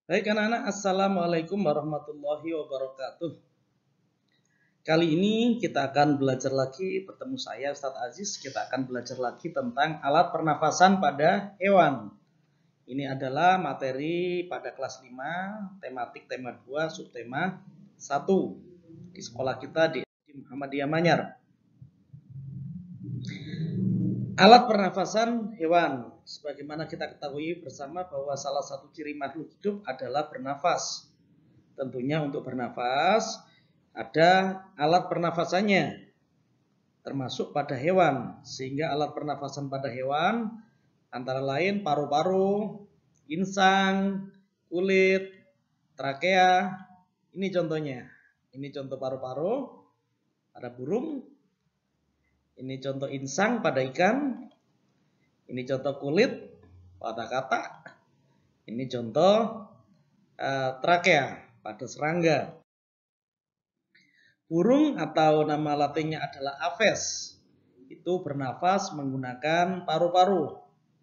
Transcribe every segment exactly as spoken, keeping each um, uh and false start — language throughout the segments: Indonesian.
Baik anak-anak, Assalamualaikum warahmatullahi wabarakatuh. Kali ini kita akan belajar lagi, bertemu saya Ustadz Aziz, kita akan belajar lagi tentang alat pernafasan pada hewan. Ini adalah materi pada kelas lima, tematik tema dua, subtema satu di sekolah kita di Muhammadiyah Manyar. Alat pernafasan hewan. Sebagaimana kita ketahui bersama bahwa salah satu ciri makhluk hidup adalah bernafas. Tentunya untuk bernafas ada alat pernafasannya, termasuk pada hewan. Sehingga alat pernafasan pada hewan antara lain paru-paru, insang, kulit, trakea. Ini contohnya. Ini contoh paru-paru pada burung. Ini contoh insang pada ikan. Ini contoh kulit pada katak. Ini contoh uh, trakea pada serangga. Burung atau nama latinnya adalah aves. Itu bernafas menggunakan paru-paru.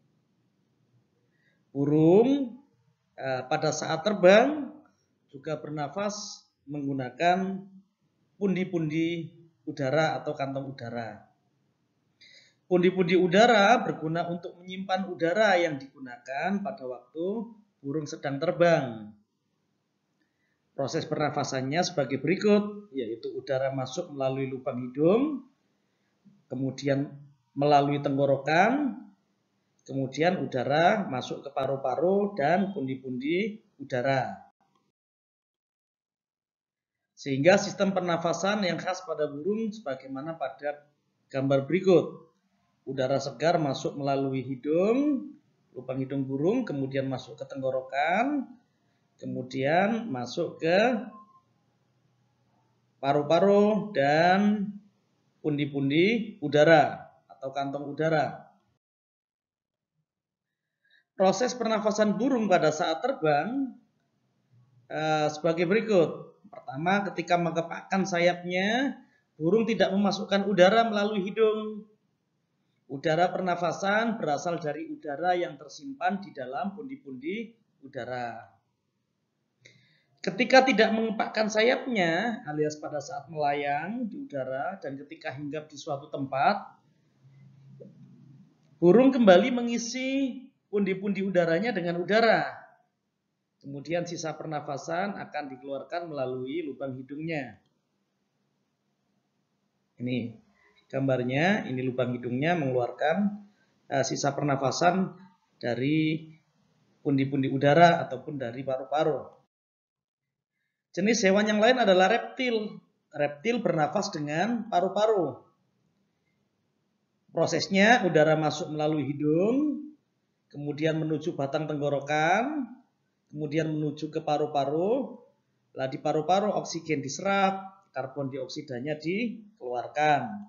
Burung uh, pada saat terbang juga bernafas menggunakan pundi-pundi udara atau kantong udara. Pundi-pundi udara berguna untuk menyimpan udara yang digunakan pada waktu burung sedang terbang. Proses pernafasannya sebagai berikut, yaitu udara masuk melalui lubang hidung, kemudian melalui tenggorokan, kemudian udara masuk ke paru-paru dan pundi-pundi udara. Sehingga sistem pernafasan yang khas pada burung sebagaimana pada gambar berikut. Udara segar masuk melalui hidung, lubang hidung burung, kemudian masuk ke tenggorokan, kemudian masuk ke paru-paru dan pundi-pundi udara atau kantong udara. Proses pernafasan burung pada saat terbang eh, sebagai berikut. Pertama, ketika mengepakkan sayapnya, burung tidak memasukkan udara melalui hidung. Udara pernafasan berasal dari udara yang tersimpan di dalam pundi-pundi udara. Ketika tidak mengepakkan sayapnya, alias pada saat melayang di udara dan ketika hinggap di suatu tempat, burung kembali mengisi pundi-pundi udaranya dengan udara. Kemudian sisa pernafasan akan dikeluarkan melalui lubang hidungnya. Ini gambarnya, ini lubang hidungnya mengeluarkan uh, sisa pernafasan dari pundi-pundi udara ataupun dari paru-paru. Jenis hewan yang lain adalah reptil. Reptil bernafas dengan paru-paru. Prosesnya udara masuk melalui hidung, kemudian menuju batang tenggorokan, kemudian menuju ke paru-paru. Lah di paru-paru oksigen diserap, karbon dioksidanya dikeluarkan.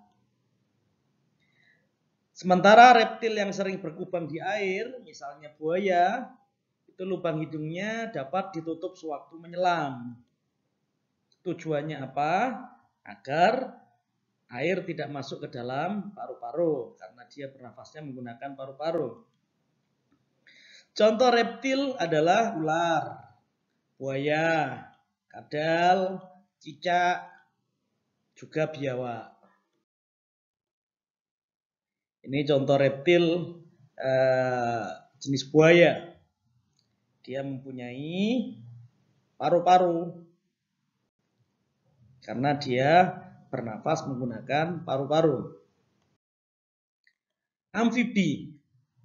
Sementara reptil yang sering berkubang di air, misalnya buaya, itu lubang hidungnya dapat ditutup sewaktu menyelam. Tujuannya apa? Agar air tidak masuk ke dalam paru-paru, karena dia bernafasnya menggunakan paru-paru. Contoh reptil adalah ular, buaya, kadal, cicak, juga biawak. Ini contoh reptil eh, jenis buaya. Dia mempunyai paru-paru karena dia bernafas menggunakan paru-paru. Amfibi.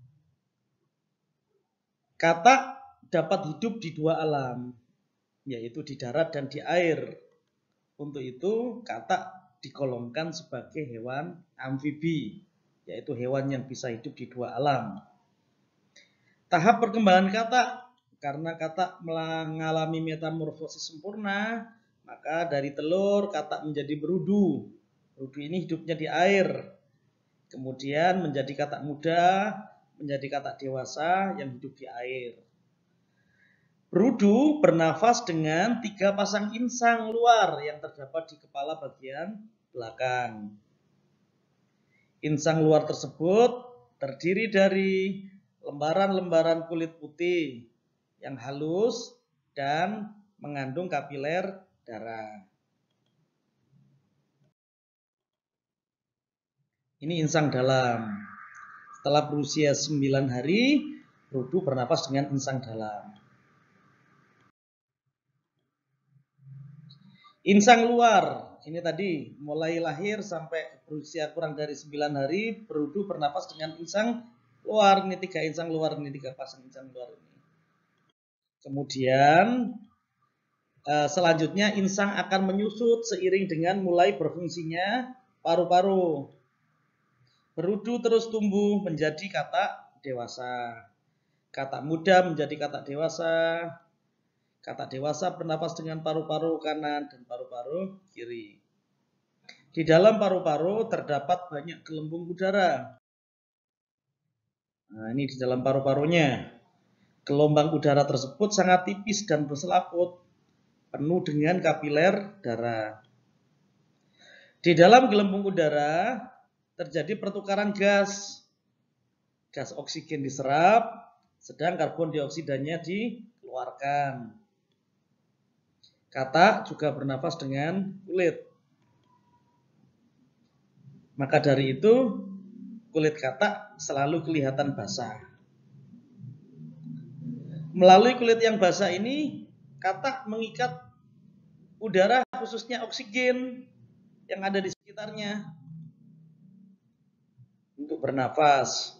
Katak dapat hidup di dua alam, yaitu di darat dan di air. Untuk itu, katak digolongkan sebagai hewan amfibi, yaitu hewan yang bisa hidup di dua alam. Tahap perkembangan katak, karena katak mengalami metamorfosis sempurna, maka dari telur katak menjadi berudu. Berudu ini hidupnya di air. Kemudian menjadi katak muda, menjadi katak dewasa yang hidup di air. Berudu bernafas dengan tiga pasang insang luar yang terdapat di kepala bagian belakang. Insang luar tersebut terdiri dari lembaran-lembaran kulit putih yang halus dan mengandung kapiler darah. Ini insang dalam. Setelah berusia sembilan hari, berudu bernapas dengan insang dalam. Insang luar, ini tadi mulai lahir sampai berusia kurang dari sembilan hari, berudu bernapas dengan insang luar. Ini tiga insang luar, ini tiga pasang insang luar ini. Kemudian selanjutnya insang akan menyusut seiring dengan mulai berfungsinya paru-paru. Berudu terus tumbuh menjadi katak dewasa. Katak muda menjadi katak dewasa. Katak dewasa bernapas dengan paru-paru kanan dan paru-paru kiri. Di dalam paru-paru terdapat banyak gelembung udara. Nah, ini di dalam paru-parunya. Gelombang udara tersebut sangat tipis dan berselaput, penuh dengan kapiler darah. Di dalam gelembung udara terjadi pertukaran gas. Gas oksigen diserap, sedang karbon dioksidanya dikeluarkan. Katak juga bernapas dengan kulit. Maka dari itu, kulit katak selalu kelihatan basah. Melalui kulit yang basah ini, katak mengikat udara, khususnya oksigen yang ada di sekitarnya, untuk bernafas.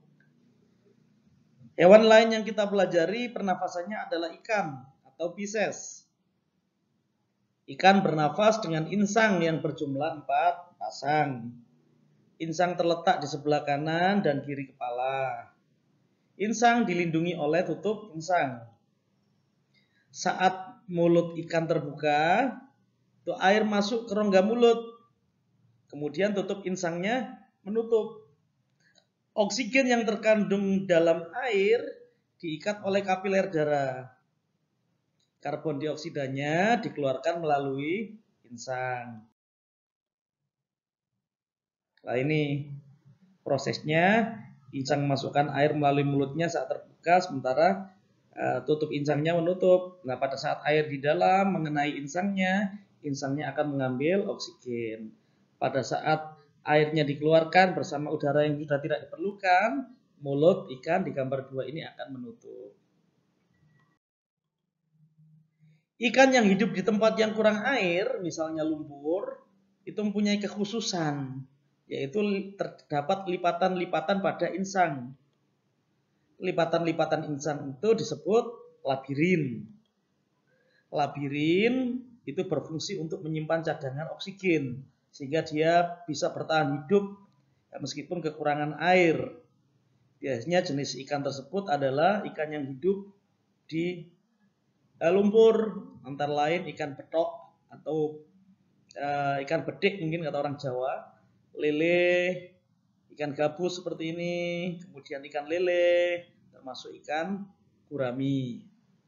Hewan lain yang kita pelajari pernafasannya adalah ikan atau Pisces. Ikan bernafas dengan insang yang berjumlah empat pasang. Insang terletak di sebelah kanan dan kiri kepala. Insang dilindungi oleh tutup insang. Saat mulut ikan terbuka, itu air masuk ke rongga mulut. Kemudian tutup insangnya menutup. Oksigen yang terkandung dalam air diikat oleh kapiler darah. Karbon dioksidanya dikeluarkan melalui insang. Nah, ini prosesnya. Insang memasukkan air melalui mulutnya saat terbuka, sementara uh, tutup insangnya menutup. Nah, pada saat air di dalam mengenai insangnya, insangnya akan mengambil oksigen. Pada saat airnya dikeluarkan bersama udara yang sudah tidak diperlukan, mulut ikan di gambar dua ini akan menutup. Ikan yang hidup di tempat yang kurang air, misalnya lumpur, itu mempunyai kekhususan, yaitu terdapat lipatan-lipatan pada insang. Lipatan-lipatan insang itu disebut labirin. Labirin itu berfungsi untuk menyimpan cadangan oksigen, sehingga dia bisa bertahan hidup meskipun kekurangan air. Biasanya jenis ikan tersebut adalah ikan yang hidup di lumpur, antara lain ikan betok atau uh, ikan bedik mungkin kata orang Jawa, lele, ikan gabus seperti ini, kemudian ikan lele, termasuk ikan gurami.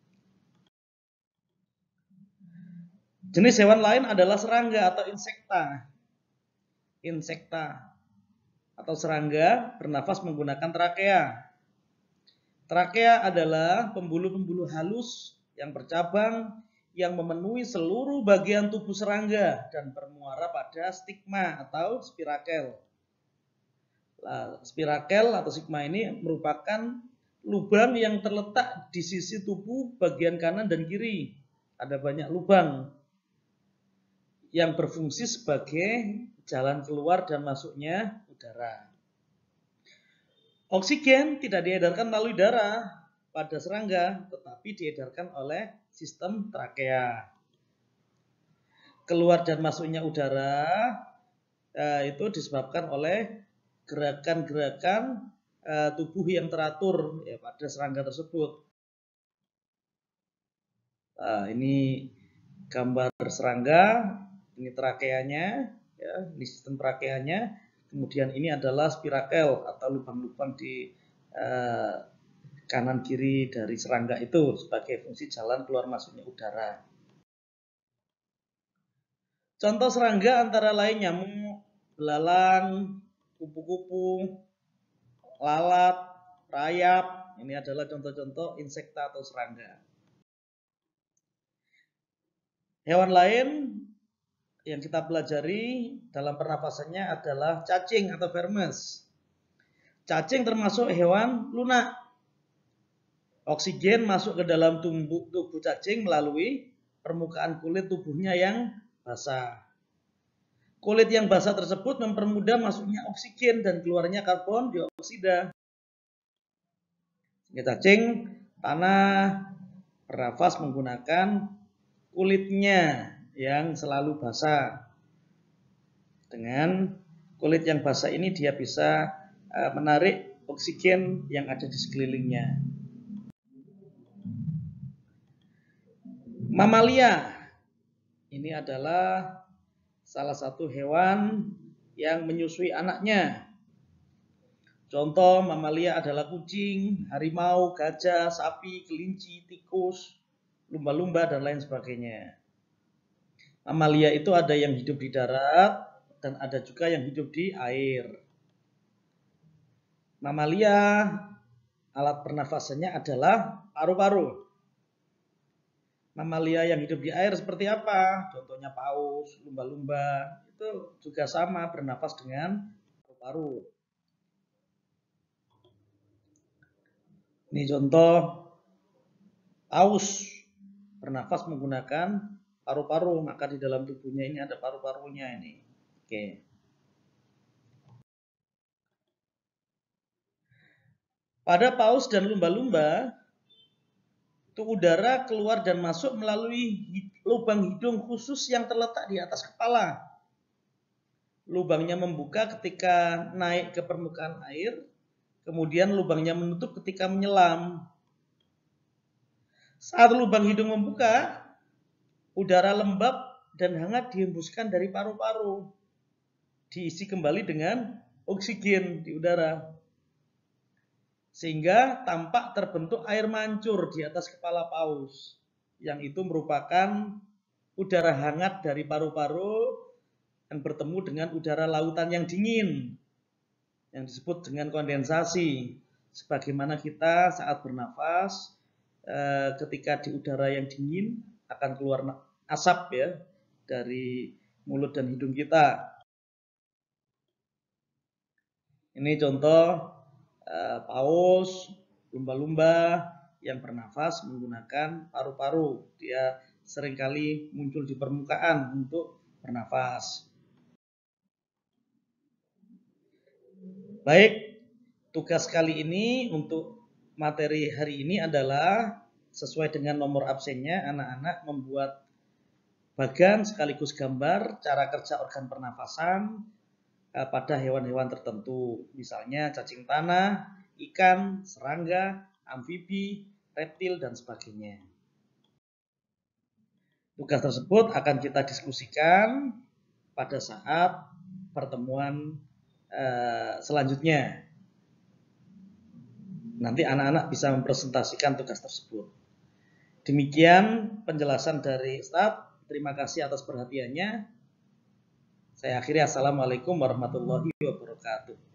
Jenis hewan lain adalah serangga atau insekta. Insekta atau serangga bernafas menggunakan trakea. Trakea adalah pembuluh-pembuluh halus yang bercabang yang memenuhi seluruh bagian tubuh serangga dan bermuara pada stigma atau spirakel. Nah, spirakel atau stigma ini merupakan lubang yang terletak di sisi tubuh bagian kanan dan kiri. Ada banyak lubang yang berfungsi sebagai jalan keluar dan masuknya udara. Oksigen tidak diedarkan melalui darah pada serangga, tetapi diedarkan oleh sistem trakea. Keluar dan masuknya udara eh, itu disebabkan oleh gerakan-gerakan eh, tubuh yang teratur ya, pada serangga tersebut. Nah, ini gambar serangga, ini trakeanya, ya, ini sistem trakeanya. Kemudian ini adalah spirakel atau lubang-lubang di eh, kanan kiri dari serangga itu sebagai fungsi jalan keluar masuknya udara. Contoh serangga antara lain nyamuk, belalang, kupu-kupu, lalat, rayap. Ini adalah contoh-contoh insekta atau serangga. Hewan lain yang kita pelajari dalam pernafasannya adalah cacing atau vermes. Cacing termasuk hewan lunak. Oksigen masuk ke dalam tubuh, tubuh cacing melalui permukaan kulit tubuhnya yang basah. Kulit yang basah tersebut mempermudah masuknya oksigen dan keluarnya karbon dioksida. Cacing tanah bernafas menggunakan kulitnya yang selalu basah. Dengan kulit yang basah ini dia bisa menarik oksigen yang ada di sekelilingnya. Mamalia ini adalah salah satu hewan yang menyusui anaknya. Contoh mamalia adalah kucing, harimau, gajah, sapi, kelinci, tikus, lumba-lumba, dan lain sebagainya. Mamalia itu ada yang hidup di darat dan ada juga yang hidup di air. Mamalia alat pernafasannya adalah paru-paru. Mamalia yang hidup di air seperti apa? Contohnya paus, lumba-lumba, itu juga sama bernafas dengan paru-paru. Ini contoh paus bernafas menggunakan paru-paru, maka di dalam tubuhnya ini ada paru-parunya ini. Oke. Pada paus dan lumba-lumba, itu udara keluar dan masuk melalui lubang hidung khusus yang terletak di atas kepala. Lubangnya membuka ketika naik ke permukaan air, kemudian lubangnya menutup ketika menyelam. Saat lubang hidung membuka, udara lembab dan hangat dihembuskan dari paru-paru, diisi kembali dengan oksigen di udara. Sehingga tampak terbentuk air mancur di atas kepala paus, yang itu merupakan udara hangat dari paru-paru yang bertemu dengan udara lautan yang dingin, yang disebut dengan kondensasi. Sebagaimana kita saat bernafas, ketika di udara yang dingin akan keluar asap ya dari mulut dan hidung kita. Ini contoh paus, lumba-lumba yang bernafas menggunakan paru-paru. Dia seringkali muncul di permukaan untuk bernafas. Baik, tugas kali ini untuk materi hari ini adalah sesuai dengan nomor absennya, anak-anak membuat bagan sekaligus gambar cara kerja organ pernafasan pada hewan-hewan tertentu, misalnya cacing tanah, ikan, serangga, amfibi, reptil, dan sebagainya. Tugas tersebut akan kita diskusikan pada saat pertemuan eh, selanjutnya. Nanti anak-anak bisa mempresentasikan tugas tersebut. Demikian penjelasan dari Ustadz. Terima kasih atas perhatiannya. Saya akhiri, assalamualaikum warahmatullahi wabarakatuh.